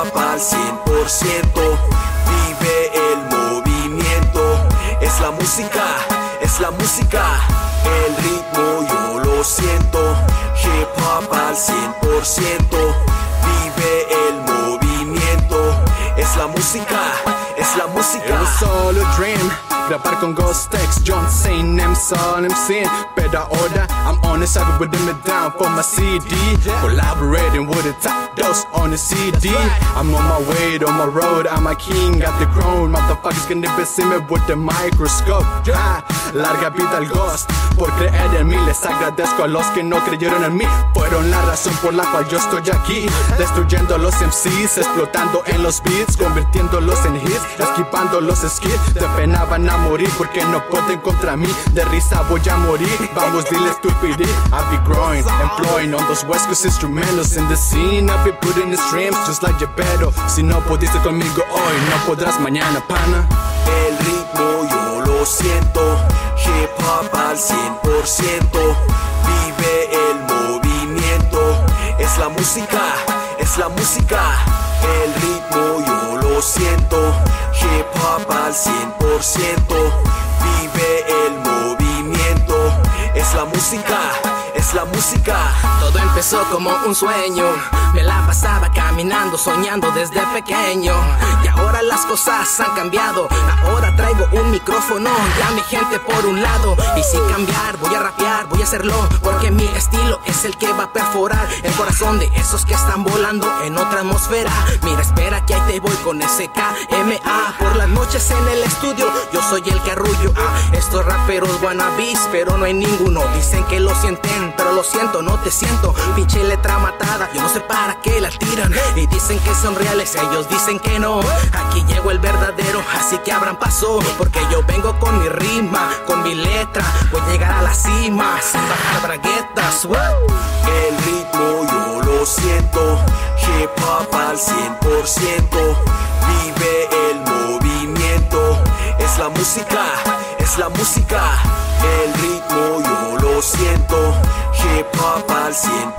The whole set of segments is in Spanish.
hop al 100%. Vive el movimiento. Es la música, es la música. El ritmo yo lo siento. Hip hop al 100%. Vive el movimiento. Es la música, es la música. It was all a dream. Grabar con Ghost X, John Saint, Sol MC. Pero ahora I'm on the side with them down for my CD. Collaborating with the top dose on the CD. I'm on my way, on my road, I'm a king, got the crown. Motherfuckers can never see me with the microscope. Larga vida al Ghost, por creer en mí. Les agradezco a los que no creyeron en mí. Fueron la razón por la cual yo estoy aquí. Destruyendo los MCs, explotando en los beats, convirtiéndolos en hits, esquivando los skills. De pena van a morir porque no pueden contra mí. De risa voy a morir, vamos dile stupidity. I be growing, employing on those West Coast instrumentals. In the scene I be putting the streams just like Gepetto. Si no pudiste conmigo hoy, no podrás mañana, pana. El ritmo yo lo siento. Hip hop al 100%. Vive el movimiento. Es la música, es la música. El ritmo yo lo siento. Hip hop al 100%. Vive el movimiento. Es la música, es la música. Todo empezó como un sueño. Me la pasaba caminando, soñando desde pequeño. Y ahora las cosas han cambiado. Ahora traigo un micrófono y a mi gente por un lado. Y sin cambiar, voy a rapear, voy a hacerlo, porque mi estilo es el que va a perforar el corazón de esos que están volando en otra atmósfera. Mira, espera que ahí te voy con ese KMA. Por las noches en el estudio, yo soy el que arrullo a estos raperos wannabes, pero no hay ninguno. Dicen que lo sienten, pero lo siento, no te siento. Pinche letra matada, yo no sé para qué la tiran. Y dicen que son reales, ellos dicen que no. Aquí llegó el verdadero, así que abran paso, porque yo vengo con mi rima, con mi letra. Voy a llegar a la cima, sin bajar braguetas. El ritmo yo lo siento. Hip hop al 100%. Vive el movimiento. Es la música, es la música. El ritmo yo lo siento. Hip hop al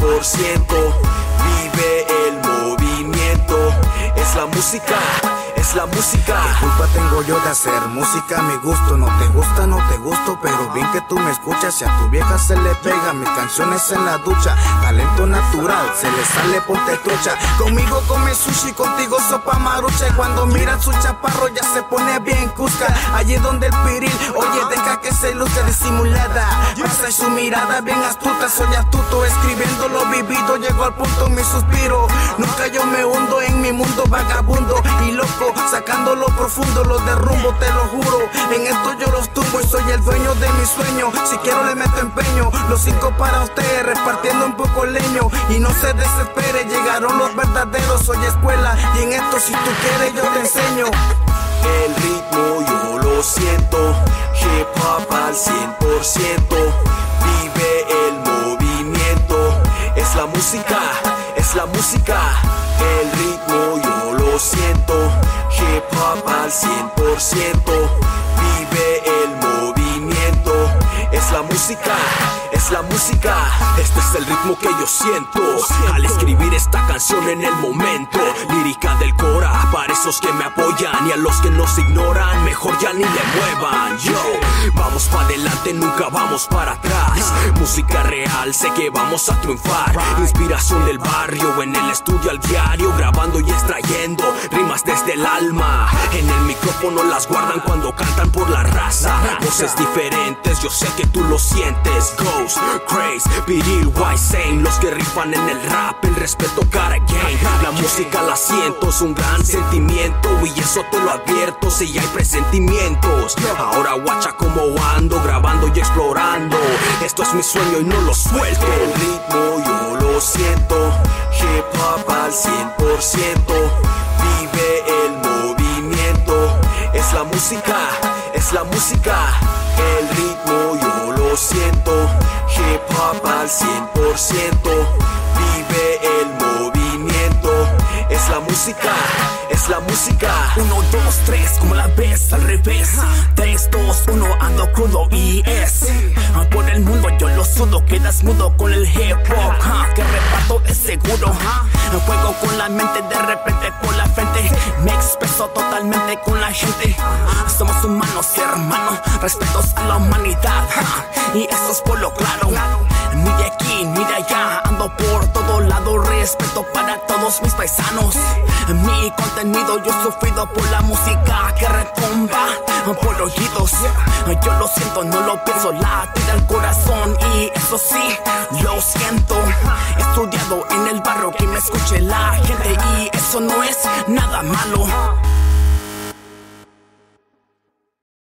100%. Vive el movimiento. Es la música, es la música. ¿Qué culpa tengo yo de hacer música a mi gusto? No te gusta, no te gusto, pero bien que tú me escuchas. Si a tu vieja se le pega mis canciones en la ducha, talento natural, se le sale ponte trucha. Conmigo come sushi, contigo sopa marucha. Y cuando mira su chaparro ya se pone bien cusca. Allí donde el piril, oye, deja que se luzca disimulada. Pasa su mirada bien astuta, soy astuto, escribiendo lo vivido. Llego al punto mi suspiro. Nunca yo me hundo en mi mundo vagabundo y loco, sacando lo profundo, lo derrumbo, te lo juro. En esto yo los tumbo y soy el dueño de mi sueño. Si quiero le meto empeño, los 5 para ustedes, repartiendo un poco leño. Y no se desespere, llegaron los verdaderos. Soy escuela y en esto si tú quieres yo te enseño. El ritmo yo lo siento. Hip hop al 100%. Vive el movimiento. Es la música, es la música. El ritmo yo lo siento. Hip hop al 100%. Vive el movimiento. Es la música, es la música. Este es el ritmo que yo siento al escribir esta canción en el momento. Lírica del Cora, para esos que me apoyan y a los que nos ignoran, mejor ya ni le muevan. Yo, vamos para adelante, nunca vamos para atrás. Música real, sé que vamos a triunfar. Inspiración del barrio, en el estudio al diario, grabando y extrayendo rimas desde el alma. En el micrófono las guardan cuando cantan por la raza. Voces diferentes, yo sé que tú lo sientes. Ghost, Craze, Piril, White Saint, los que rifan en el rap, el respeto cara game. La música la siento, es un gran sentimiento y eso te lo advierto si hay presentimientos. Ahora guacha como ando, grabando y explorando. Esto es mi sueño y no lo suelto. El ritmo yo lo siento. Hip hop al 100%. Vive el movimiento. Es la música, es la música. El ritmo yo lo siento. Hip hop al 100%. Vive el movimiento. Es la música, es la música. 1, 2, 3, como la ves al revés. 3, 2, 1, ando crudo y es por el mundo yo lo sudo, quedas mudo con el hip hop. Que reparto es seguro. Juego con la mente, de repente con la cosas por lo claro. Ni de aquí ni de allá, ando por todo lado. Respeto para todos mis paisanos. Mi contenido yo he sufrido por la música que retumba por oídos. Yo lo siento, no lo pienso, late al corazón y eso sí, lo siento. He estudiado en el barrio que me escuche la gente y eso no es nada malo.